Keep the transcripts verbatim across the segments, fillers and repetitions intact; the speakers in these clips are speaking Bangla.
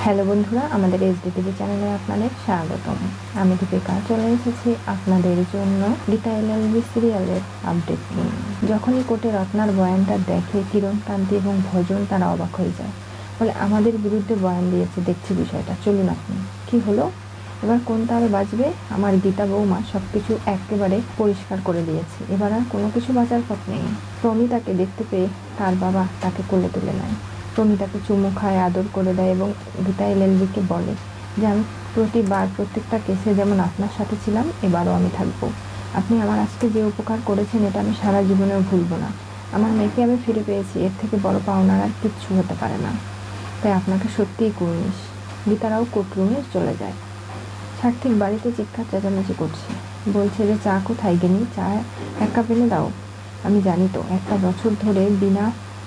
হ্যালো বন্ধুরা, আমাদের এসডি টিভি চ্যানেলে আপনাদের স্বাগতম। আমি দীপিকা চলে এসেছি আপনাদের জন্য গীতা এলএলবি সিরিয়ালের আপডেট নিয়ে। যখনই কোর্টে রত্নার বয়ানটা দেখে কিরণ কান্তি এবং ভজন তারা অবাক হয়ে যায়, বলে আমাদের বিরুদ্ধে বয়ান দিয়েছে, দেখছি বিষয়টা, চলুন আপনি। কি হলো এবার, কোন তাল বাজবে? আমার গীতা বৌমা সব কিছু একেবারে পরিষ্কার করে দিয়েছে, এবার আর কোনো কিছু বাঁচার পথ নেই। প্রমিতাকে দেখতে পেয়ে তার বাবা তাকে কোলে তুলে নেয়, প্রমিতাকে চুমু খায়, আদর করে দেয় এবং গীতা এলএলবিকে বলে যে আমি প্রতিবার প্রত্যেকটা কেসে যেমন আপনার সাথে ছিলাম, এবারও আমি থাকবো। আপনি আমার আজকে যে উপকার করেছেন এটা আমি সারা জীবনেও ভুলবো না। আমার মেয়েকে আমি ফিরে পেয়েছি, এর থেকে বড় পাওনার আর কিচ্ছু হতে পারে না। তাই আপনাকে সত্যিই কুর্নিশ। গীতারাও কোর্টরুমে চলে যায়। সার্থিক বাড়িতে চিৎকার চেঁচামেচি করছে, বলছে যে চা কোথায় গেনি, চা এক কাপ এনে দাও। আমি জানি তো একটা বছর ধরে বিনা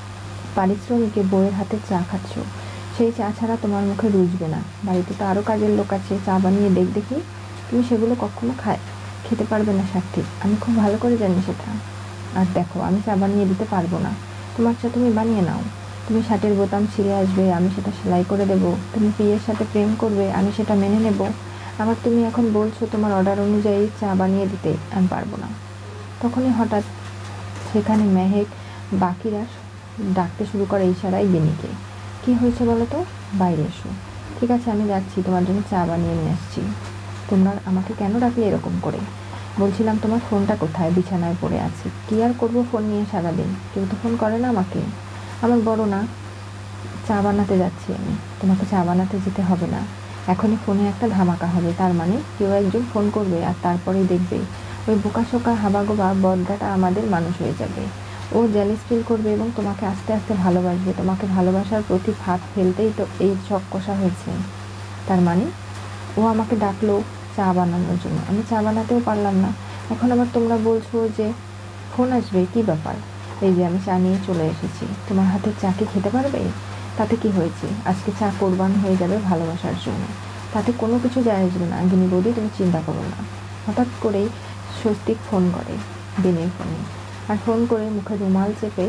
পারিশ্রমিকে বউয়ের হাতে চা খাচ্ছ, সেই চা ছাড়া তোমার মুখে রুজবে না। বাড়িতে তো আরও কাজের লোক আছে, চা বানিয়ে দেখ দেখি। তুমি সেগুলো কখনো খায় খেতে পারবে না সার্থিক, আমি খুব ভালো করে জানি সেটা। আর দেখো, আমি চা বানিয়ে দিতে পারবো না, তোমার চা তুমি বানিয়ে নাও। তুমি শার্টের বোতাম ছিঁড়ে আসবে, আমি সেটা সেলাই করে দেবো। তুমি পিয়ের সাথে প্রেম করবে, আমি সেটা মেনে নেব। আবার তুমি এখন বলছো তোমার অর্ডার অনুযায়ী চা বানিয়ে দিতে, আমি পারবো না। তখনই হঠাৎ সেখানে মেহেক বাকিরা ডাকতে শুরু করে ইশারায় গিনিকে। কি হয়েছে বলো তো, বাইরে এসো। ঠিক আছে, আমি যাচ্ছি, তোমার জন্য চা বানিয়ে নিয়ে আসছি। তোমরা আমাকে কেন ডাকলে এরকম করে? বলছিলাম তোমার ফোনটা কোথায়? বিছানায় পড়ে আছে। কি আর করবো ফোন নিয়ে সারাদিন, কেউ তো ফোন করে না আমাকে। আমার বড় না, চা বানাতে যাচ্ছি আমি, তোমাকে চা বানাতে যেতে হবে না। এখনই ফোনে একটা ধামাকা হবে, তার মানে কেউ একজন ফোন করবে আর তারপরেই দেখবে ওই বোকাশোকা হাবাগোবা বদগাটা আমাদের মানুষ হয়ে যাবে। ও জেলাস ফিল করবে এবং তোমাকে আস্তে আস্তে ভালোবাসবে। তোমাকে ভালোবাসার প্রতি ফাঁদ ফেলতেই তো এই চক কষা হয়েছে। তার মানে ও আমাকে ডাকলো চা বানানোর জন্য, আমি চা বানাতেও পারলাম না। এখন আবার তোমরা বলছো যে ফোন আসবে, কি ব্যাপার? এই যে আমি চা নিয়ে চলে এসেছি, তোমার হাতের চা কি খেতে পারবে? তাতে কি হয়েছে, আজকে চা কোরবান হয়ে যাবে ভালোবাসার জন্য, তাতে কোনো কিছু যায় আসবে না। গিনি বৌদি, তুমি চিন্তা করো না। হঠাৎ করেই স্বস্তিক ফোন করে বিনির ফোনে, আর ফোন করে মুখে রুমাল চেপে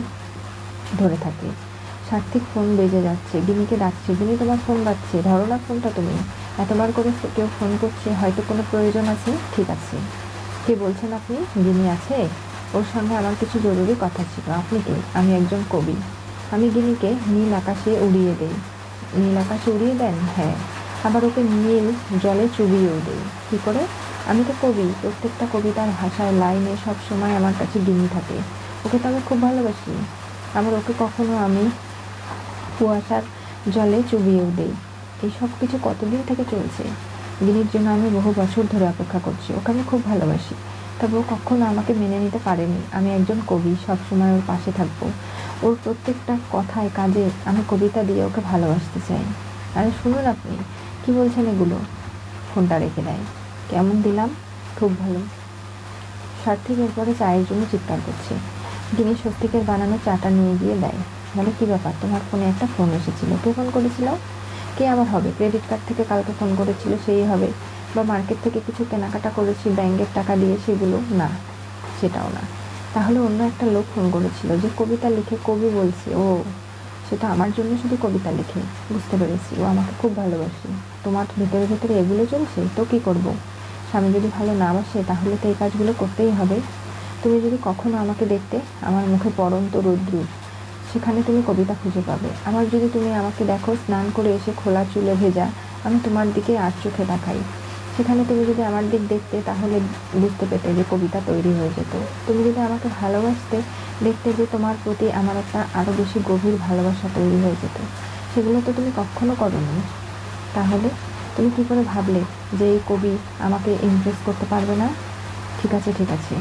ধরে থাকে। সার্থিক ফোন বেজে যাচ্ছে, গিনিকে ডাকছে, গিনি তোমার ফোন বাজছে, ধরো না ফোনটা তুমি। এতবার করে কেউ ফোন করছে, হয়তো কোনো প্রয়োজন আছে। ঠিক আছে, কে বলছেন আপনি? গিনি আছে, ওর সঙ্গে আমার কিছু জরুরি কথা ছিল। আপনি কে? আমি একজন কবি। আমি গিনিকে নীল আকাশে উড়িয়ে দেই। নীল আকাশে উড়িয়ে দেন? হ্যাঁ। আবার ওকে নীল জলে চুবিয়েও দেই। কী করে? আমি তো কবি, প্রত্যেকটা কবিতার ভাষায় লাইনে সব সময় আমার কাছে গিনি থাকে। ওকে তো আমি খুব ভালোবাসি। আবার ওকে কখনো আমি কুয়াশার জলে চুবিয়েও দেই। এই সব কিছু কতদিন থেকে চলছে। গিনির জন্য আমি বহু বছর ধরে অপেক্ষা করছি, ওকে আমি খুব ভালোবাসি। তবে ও কখনো আমাকে মেনে নিতে পারেনি। আমি একজন কবি, সবসময় ওর পাশে থাকবো। ওর প্রত্যেকটা কথায় কাজে আমি কবিতা দিয়ে ওকে ভালোবাসতে চাই। আরে শুনুন আপনি, কি বলছেন এগুলো? ফোনটা রেখে দেয়। কেমন দিলাম? খুব ভালো। সার্থিক এরপরে চায়ের জন্য চিৎকার করছে। গিনি স্বস্তিকের বানানো চাটা নিয়ে গিয়ে দেয়, বলে কি ব্যাপার, তোমার ফোনে একটা ফোন এসেছিল, কে ফোন করেছিল? কে আবার হবে? ক্রেডিট কার্ড থেকে কালকে ফোন করেছিল, সেই হবে। বা মার্কেট থেকে কিছু কেনাকাটা করেছি ব্যাংকের টাকা দিয়ে, সেগুলো না, সেটাও না। তাহলে অন্য একটা লোক ফোন করেছিল, যে কবিতা লিখে, কবি বলছে। ও, সেটা আমার জন্য শুধু কবিতা লিখে, বুঝতে পেরেছি। ও আমাকে খুব ভালোবাসে। তোমার ভেতরে ভেতরে এগুলো চলছে তো কী করবো? স্বামী যদি ভালো না বাসে তাহলে তো এই কাজগুলো করতেই হবে। তুমি যদি কখনো আমাকে দেখতে, আমার মুখে পড়ন্ত রৌদ্র, সেখানে তুমি কবিতা খুঁজে পাবে। আবার যদি তুমি আমাকে দেখো স্নান করে এসে খোলা চুলে ভেজা, আমি তোমার দিকে আর চোখে তাকাই, সেখানে তুমি যদি আমার দিক দেখতে তাহলে বুঝতে পেতে যে কবিতা তৈরি হয়ে যেত। তুমি যদি আমাকে ভালোবাসতে, দেখতে যে তোমার প্রতি আমার একটা আরও বেশি গভীর ভালোবাসা তৈরি হয়ে যেত। সেগুলো তো তুমি কখনো করোনি। তাহলে তুমি কী করে ভাবলে যে এই কবি আমাকে ইমপ্রেস করতে পারবে না? ঠিক আছে ঠিক আছে,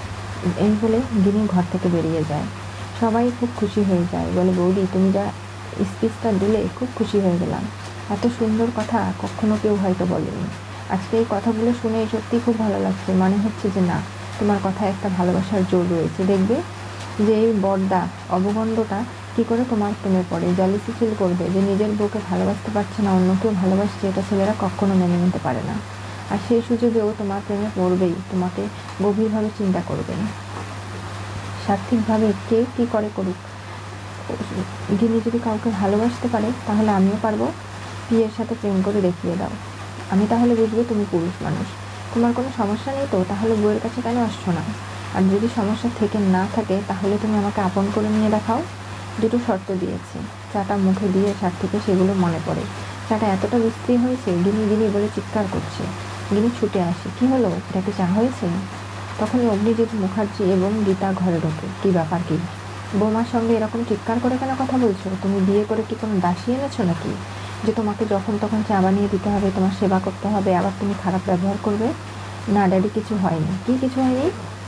এই বলে গিনি ঘর থেকে বেরিয়ে যায়। সবাই খুব খুশি হয়ে যায়, বলে বৌদি তুমি যা স্পিচটা দিলে খুব খুশি হয়ে গেলাম। এত সুন্দর কথা কখনো কেউ হয়তো বলেনি। আজকে এই কথাগুলো শুনে সত্যিই খুব ভালো লাগছে। মনে হচ্ছে যে না, তোমার কথায় একটা ভালোবাসার জোর রয়েছে। দেখবে যে এই বড়দা অবগণ্ডটা কী করে তোমার প্রেমে পড়ে, জেলাসি ফিল করবে যে নিজের বউকে ভালোবাসতে পারছে না, অন্য কেউ ভালোবাসছে, এটা ছেলেরা কখনো মেনে নিতে পারে না। আর সেই সুযোগেও তোমার প্রেমে পড়বেই, তোমাকে গভীরভাবে চিন্তা করবে। সার্থিকভাবে কে কী করে করুক, গিনি যদি কাউকে ভালোবাসতে পারে তাহলে আমিও পারবো। পিয়ের সাথে প্রেম করে দেখিয়ে দাও, আমি তাহলে বুঝবো তুমি পুরুষ মানুষ। তোমার কোনো সমস্যা নেই তো, তাহলে বউয়ের কাছে কেন আসছো না? আর যদি সমস্যা থেকে না থাকে তাহলে তুমি আমাকে আপন করে নিয়ে দেখাও। দুটো শর্ত দিয়েছি। চাটা মুখে দিয়ে সার্থীকে সেগুলো মনে পড়ে। চাটা এতটা বিশ্রী হয়েছে, গিনি গিনি বলে চিৎকার করছে। গিনি ছুটে আসে, কি হলো, এটা কি চা হয়েছে? তখনই অগ্নিজিৎ মুখার্জি এবং গীতা ঘরে ঢোকে। কি ব্যাপার, কি বৌমার সঙ্গে এরকম চিৎকার করে কেন কথা বলছো? তুমি বিয়ে করে কি কোনো দাসী এনেছো নাকি, যে তোমাকে যখন তখন চা বানিয়ে দিতে হবে, তোমার সেবা করতে হবে, আবার তুমি খারাপ ব্যবহার করবে? না ড্যাডি, কিছু হয়নি। কি কিছু হয়নি?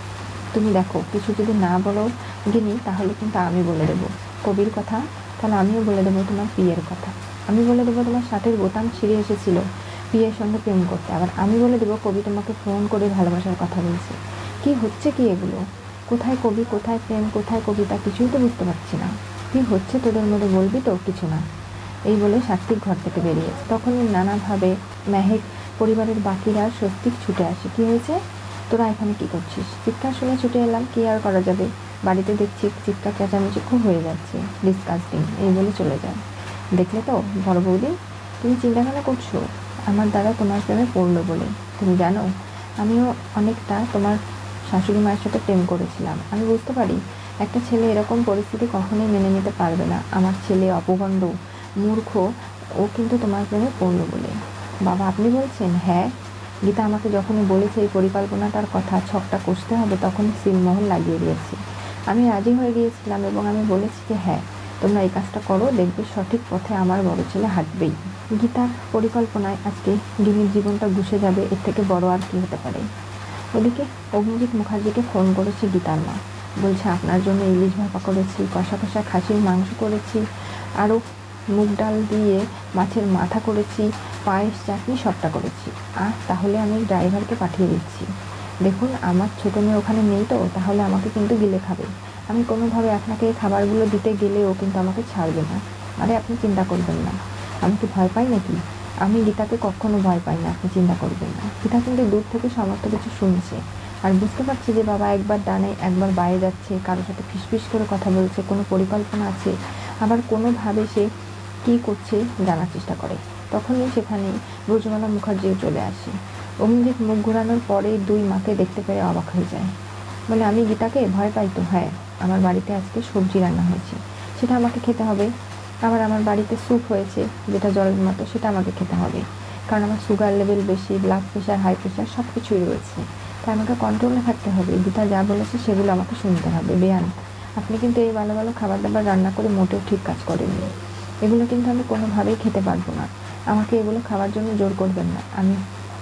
তুমি দেখো, কিছু যদি না বলো গিনি, তাহলে কিন্তু আমি বলে দেবো কবির কথা, তাহলে আমিও বলে দেবো তোমার পিয়ের কথা। আমি বলে দেবো তোমার শার্টের বোতাম ছিঁড়ে এসেছিল পিয়ের সঙ্গে প্রেম করতে, আবার আমি বলে দেবো কবি তোমাকে ফোন করে ভালোবাসার কথা বলছে। কি হচ্ছে কি এগুলো? কোথায় কবি, কোথায় প্রেম, কোথায় কবিতা, কিছুই তো বুঝতে পারছি না। কি হচ্ছে তোদের মধ্যে, বলবি তো? কিছু না। এই বলে সাত্বিক ঘর থেকে বেরিয়েছে। তখনই নানাভাবে মেহেক পরিবারের বাকিরা স্বস্তিক ছুটে আসে। কি হয়েছে, তোরা এখানে কি করছিস? চিৎকার শুনে ছুটে এলাম, কি আর করা যাবে, বাড়িতে দেখছি চিৎকার চেঁচামেচি খুব হয়ে যাচ্ছে, ডিসকাস্টিং, এই বলে চলে যায়। দেখলে তো বড় বৌদি, তুমি চিন্তা কেন করছো আমার দ্বারা তোমার প্রেমে পড়লো বলে? তুমি জানো আমিও অনেকটা তোমার শাশুড়ি মায়ের সাথে প্রেম করেছিলাম। আমি বুঝতে পারি একটা ছেলে এরকম পরিস্থিতি কখনোই মেনে নিতে পারবে না। আমার ছেলে অপগণ্ড, মূর্খ, ও কিন্তু তোমার প্রেমে পড়লো বলে। বাবা, আপনি বলছেন? হ্যাঁ, গীতা আমাকে যখনই বলেছে এই পরিকল্পনাটার কথা, ছকটা কষতে হবে, তখনই সিলমোহর লাগিয়ে দিয়েছি। আমি রাজি হয়ে গিয়েছিলাম এবং আমি বলেছি যে হ্যাঁ, তোমরা এই কাজটা করো, দেখবে সঠিক পথে আমার বড় ছেলে হাঁটবেই। গীতার পরিকল্পনায় আজকে গিনির জীবনটা ঘুষে যাবে, এর থেকে বড় আর কি হতে পারে। ওদিকে অগ্নিজিৎ মুখার্জিকে ফোন করেছি গীতার মা, বলছে আপনার জন্য ইলিশ ভাপা করেছি, কষা কষা খাসির মাংস করেছি, আরও মুগ ডাল দিয়ে মাছের মাথা করেছি, পায়েস, চাটনি সবটা করেছি। আর তাহলে আমি ড্রাইভারকে পাঠিয়ে দিচ্ছি। দেখুন, আমার ছোটো মেয়ে ওখানে নেই তো, তাহলে আমাকে কিন্তু গিলে খাবে। আমি কোনোভাবে আপনাকে এই খাবারগুলো দিতে গেলেও কিন্তু আমাকে ছাড়বে না। আরে আপনি চিন্তা করবেন না, আমি কি ভয় পাই নাকি? আমি গীতাকে কখনো ভয় পাই না, আপনি চিন্তা করবেন না। গীতা কিন্তু দূর থেকে সমস্ত কিছু শুনছে আর বুঝতে পারছি যে বাবা একবার ডানে একবার বায়ে যাচ্ছে, কারোর সাথে ফিসফিস করে কথা বলছে, কোনো পরিকল্পনা আছে, আবার কোনোভাবে সে কী করছে জানার চেষ্টা করে। তখনই সেখানে ব্রজমালা মুখার্জিও চলে আসে। অগ্নিজিৎ মুখ ঘোরানোর পরে দুই মাকে দেখতে পেরে অবাক হয়ে যায়। বলে, আমি গীতাকে ভয় পাই তো? হ্যাঁ, আমার বাড়িতে আজকে সবজি রান্না হয়েছে, সেটা আমাকে খেতে হবে। আবার আমার বাড়িতে স্যুপ হয়েছে, যেটা জলের মতো, সেটা আমাকে খেতে হবে, কারণ আমার সুগার লেভেল বেশি, ব্লাড প্রেশার, হাই প্রেশার সব কিছুই রয়েছে, তাই আমাকে কন্ট্রোলে থাকতে হবে। গীতা যা বলেছে সেগুলো আমাকে শুনতে হবে। বেয়ান, আপনি কিন্তু এই ভালো ভালো খাবার দাবার রান্না করে মোটেও ঠিক কাজ করেননি। এগুলো কিন্তু আমি কোনোভাবেই খেতে পারবো না। আমাকে এগুলো খাওয়ার জন্য জোর করবেন না, আমি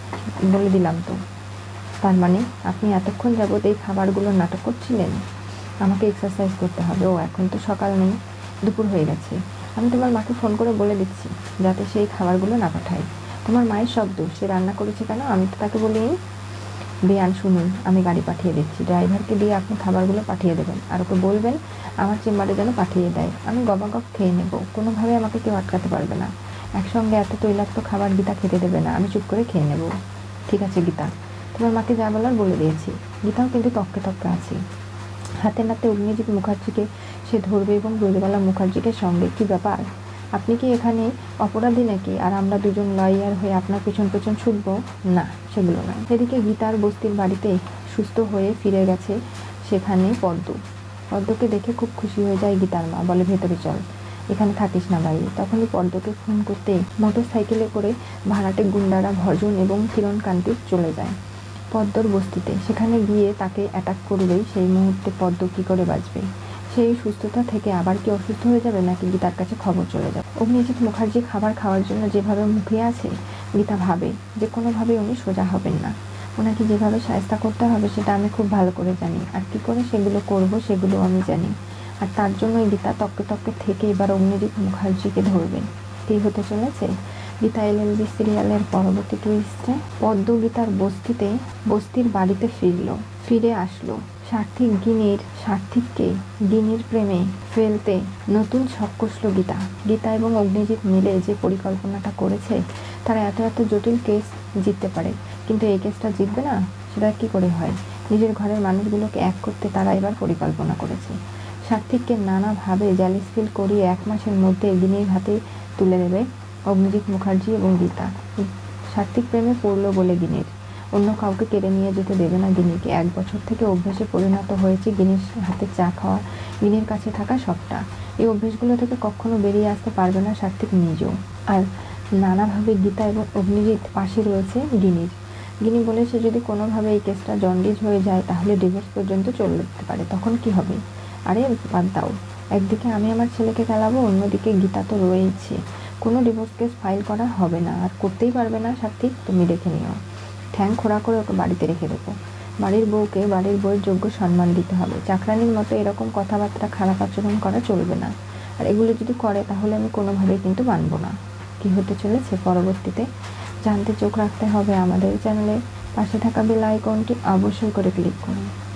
বলে দিলাম তো। তার মানে আপনি এতক্ষণ যাবত এই খাবারগুলোর নাটক করছিলেন? আমাকে এক্সারসাইজ করতে হবে। ও এখন তো সকাল নেই, দুপুর হয়ে গেছে। আমি তোমার মাকে ফোন করে বলে দিচ্ছি যাতে সেই খাবারগুলো না পাঠায়। তোমার মায়ের সব দোষ, সে রান্না করেছে কেন? আমি তো তাকে বলিনি। বেয়ান, শুনুন, আমি গাড়ি পাঠিয়ে দিচ্ছি, ড্রাইভারকে দিয়ে আপনি খাবারগুলো পাঠিয়ে দেবেন, আর ওকে বলবেন আমার চেম্বারে যেন পাঠিয়ে দেয়। আমি গবাগপ খেয়ে নেব, কোনোভাবে আমাকে কেউ আটকাতে পারবে না। একসঙ্গে এত তৈলাক্ত খাবার গীতা খেতে দেবে না, আমি চুপ করে খেয়ে নেব। ঠিক আছে গীতা, তোমার মাকে যা বলার বলে দিয়েছি। গীতাও কিন্তু তককে তককে আছে। হাতে নাতে অগ্নিজিৎ মুখার্জিকে সে ধরবে এবং ব্রজবালা মুখার্জিকে সঙ্গে। কি ব্যাপার, আপনি কি এখানে অপরাধী নাকি, আর আমরা দুজন লয়ার হয়ে আপনার পেছন পেছন ছুটবো? না, সেগুলো নয়। এদিকে গীতার বস্তির বাড়িতে সুস্থ হয়ে ফিরে গেছে সেখানে পদ্ম। পদ্মকে দেখে খুব খুশি হয়ে যায় গীতার মা, বলে ভেতরে চল, এখানে থাকিস না বাইরে। তখনই পদ্মকে ফোন করতে মোটর সাইকেলে করে ভাড়াটে গুন্ডারা ভজন এবং কিরণকান্তি চলে যায় পদ্মর বস্তিতে। সেখানে গিয়ে তাকে অ্যাটাক করবেই, সেই মুহূর্তে পদ্ম কী করে বাঁচবে? সেই সুস্থতা থেকে আবার কি অসুস্থ হয়ে যাবে, নাকি গীতার কাছে খবর চলে যাবে? অগ্নিজিৎ মুখার্জি খাবার খাওয়ার জন্য যেভাবে মুখিয়ে আছে, গীতা ভাবে যে কোনোভাবে উনি সোজা হবেন না। ওনাকে যেভাবে সাহায্য করতে হবে সেটা আমি খুব ভালো করে জানি, আর কি করে সেগুলো করব সেগুলো আমি জানি। আর তার জন্যই গীতা তককে তককে থেকে এবার অগ্নিজিৎ মুখার্জিকে ধরবে। কী হতে চলেছে গীতা এলএলবি সিরিয়ালের পরবর্তী টুইস্টে? পদ্ম গীতার বস্তিতে বস্তির বাড়িতে ফিরল ফিরে আসলো সার্থিক গিনির সার্থিককে গিনির প্রেমে ফেলতে নতুন ছক কষল গীতা। গীতা এবং অগ্নিজিৎ মিলে যে পরিকল্পনাটা করেছে, তারা এত এত জটিল কেস জিততে পারে, কিন্তু এই কেসটা জিতবে না সেটা কি করে হয়? নিজের ঘরের মানুষগুলোকে এক করতে তারা এবার পরিকল্পনা করেছে। সার্থিককে নানাভাবে জ্যালিস ফিল করিয়ে এক মাসের মধ্যে গিনির হাতে তুলে দেবে অগ্নিজিৎ মুখার্জি এবং গীতা। সাত্ত্বিক প্রেমে পড়লো বলে গিনির। অন্য কাউকে কেড়ে নিয়ে যেতে দেবে না গিনিকে। এক বছর থেকে অভ্যেসে পরিণত হয়েছে গিনির হাতে চা খাওয়া, গিনির কাছে থাকা সবটা। এই অভ্যেসগুলো থেকে কখনো বেরিয়ে আসতে পারবে না সাত্ত্বিক নিজেও। আর নানাভাবে গীতা এবং অগ্নিজিৎ পাশে রয়েছে গিনির। গিনি বলেছে যদি কোনোভাবে এই কেসটা জন্ডিস হয়ে যায় তাহলে ডিভোর্স পর্যন্ত চলে যেতে পারে। তখন কি হবে? আরে বাদ দাও, একদিকে আমি আমার ছেলেকে খেলাবো, অন্যদিকে গীতা তো রয়েছে। কোনো ডিভোর্স কেস ফাইল করা হবে না, আর করতেই পারবে না সাত্ত্বিক, তুমি দেখে নিও। ঠ্যাং খোঁড়া করে ওকে বাড়িতে রেখে দেবো। বাড়ির বউকে বাড়ির বউয়ের যোগ্য সম্মান দিতে হবে। চাকরানির মতো এরকম কথাবার্তা, খারাপ আচরণ করা চলবে না। আর এগুলো যদি করে তাহলে আমি কোনোভাবেই কিন্তু মানব না। কি হতে চলেছে পরবর্তীতে জানতে চোখ রাখতে হবে আমাদের চ্যানেলে। পাশে থাকা বেল আইকনটি অবশ্যই করে ক্লিক করুন।